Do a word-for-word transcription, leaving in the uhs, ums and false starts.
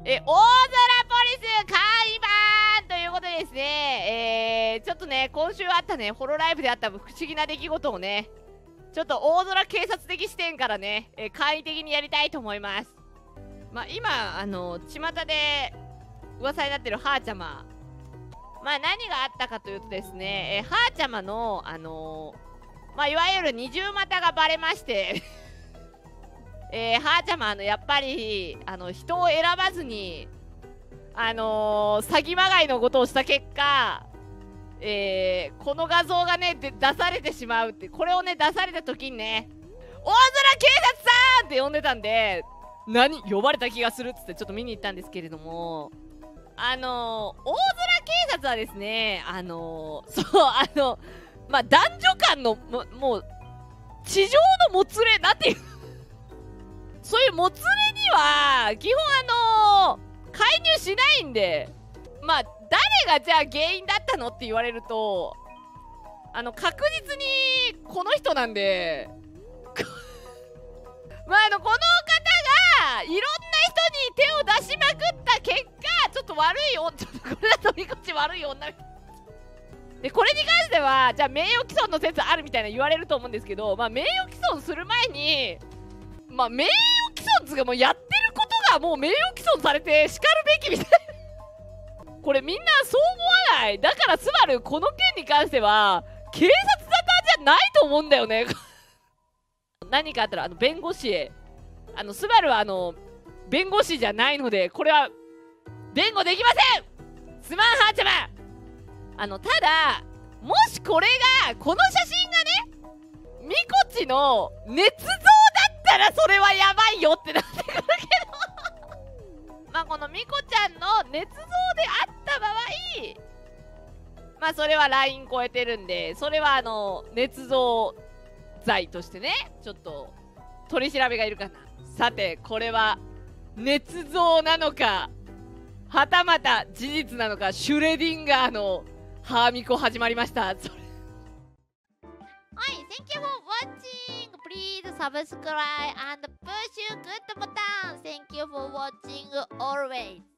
え、大空ポリス開番ということでですね、えー、ちょっとね、今週あったね、ホロライブであった不思議な出来事をね、ちょっと大空警察的視点からね、えー、簡易的にやりたいと思います。まあ、今、あの、巷で噂になってるはーちゃま。まあ、何があったかというとですね、えー、はーちゃまの、あのー、まあ、いわゆる二重股がバレましてえー、はーちゃま、あの、やっぱり、あの、人を選ばずに、あのー、詐欺まがいのことをした結果、えー、この画像がね、で出されてしまうって、これをね、出された時にね、大空警察さんって呼んでたんで、何呼ばれた気がするっつってちょっと見に行ったんですけれども、あのー、大空警察はですね、あのー、そう、あの、まあ、男女間の、も、もう、地上のもつれ、なんていうそういうもつれには、基本あのー、介入しないんで、まあ、誰がじゃあ原因だったのって言われると、あの、確実にこの人なんで、まあ、あの、この方が、いろんな人に手を出しまくった結果、ちょっと悪い女、ちょっとこれだとみこち悪い女。で、これに関しては、じゃあ名誉毀損の説あるみたいな言われると思うんですけど、まあ、名誉毀損する前に、まあ、名誉毀損つうかもうやってることがもう名誉毀損されて叱るべきみたいな。これみんなそう思わない？だからスバルこの件に関しては警察沙汰じゃないと思うんだよね。何かあったらあの弁護士へ、あのスバルはあの弁護士じゃないのでこれは弁護できません。すまんはーちゃま。あのただもしこれがこの写真がねミコチの捏造だったらそれはやばいよってなってくるけどまあこのミコちゃんの捏造であった場合、まあそれはライン超えてるんで、それはあの捏造罪としてねちょっと取り調べがいるかな。さてこれは捏造なのかはたまた事実なのか。シュレディンガーのハーミコ始まりました。それはい、Thank you for watching. Please subscribe and push good button. Thank you for watching always.